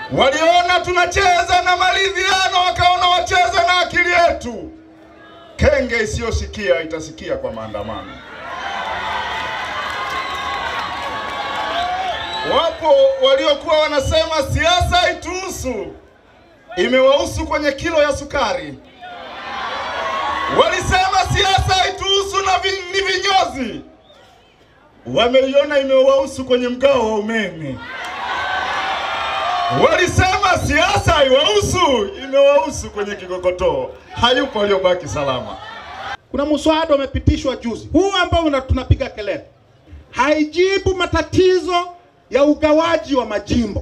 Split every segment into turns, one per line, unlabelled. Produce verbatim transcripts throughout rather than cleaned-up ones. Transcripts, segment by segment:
Waliona tunacheza na maridhiano, wakaona wacheza na akili yetu. Kenge isiyosikia itasikia kwa maandamano. Wapo waliokuwa wanasema siasa haituhusu, imewahusu kwenye kilo ya sukari. Walisema siasa haituhusu na vi, ni vinyozi, wameiona imewahusu kwenye mgao wa umeme. Walisema siasa haiwahusu, imewahusu kwenye kikokotoo. Hayupo aliyobaki salama.
Kuna mswada umepitishwa juzi, huu ambao tunapiga kelele, haijibu matatizo ya ugawaji wa majimbo,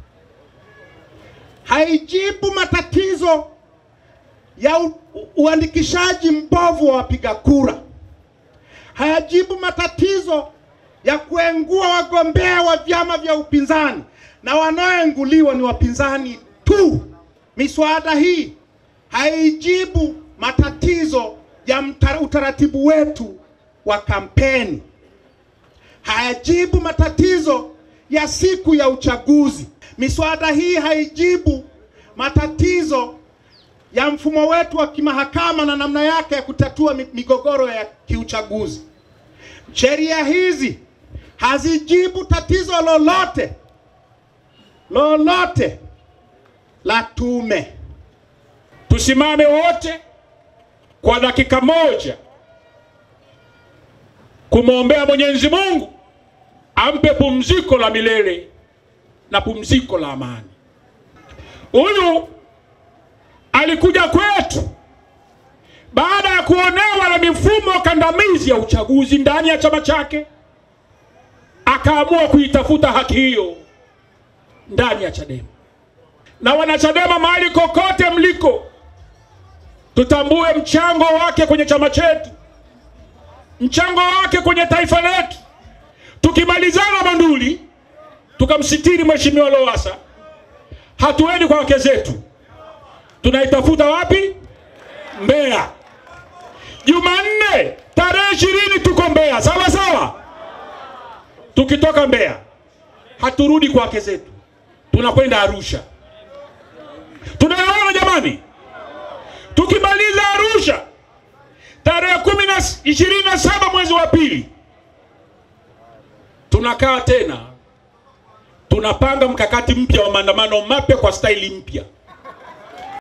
haijibu matatizo ya u, u, uandikishaji mbovu wa wapiga kura, hayajibu matatizo ya kuengua wagombea wa vyama vya upinzani, na wanaoenguliwa ni wapinzani tu. Miswada hii haijibu matatizo ya utaratibu wetu wa kampeni, hayajibu matatizo ya siku ya uchaguzi. Miswada hii haijibu matatizo ya mfumo wetu wa kimahakama na namna yake ya kutatua migogoro ya kiuchaguzi. Sheria hizi hazijibu tatizo lolote lolote la tume.
Tusimame wote kwa dakika moja kumwombea Mwenyezi Mungu ampe pumziko la milele na pumziko la amani. Huyu alikuja kwetu baada ya kuonewa na mifumo kandamizi ya uchaguzi ndani ya chama chake, akaamua kuitafuta haki hiyo ndani ya Chadema. Na wanachadema mahali kokote mliko, tutambue mchango wake kwenye chama chetu, mchango wake kwenye taifa letu. Tukimalizana manduli, tukamsitiri Mheshimiwa Lowassa, hatuendi kwa wake zetu. Tunaitafuta wapi? Mbeya. Jumanne tarehe ishirini tuko Mbeya, sawa sawa. Tukitoka Mbeya haturudi kwa wake zetu, tunakwenda Arusha. Tunaona jamani? Tukimaliza Arusha tarehe kumi na ishirini na saba mwezi wa pili, tunakaa tena, tunapanga mkakati mpya wa maandamano mapya kwa staili mpya.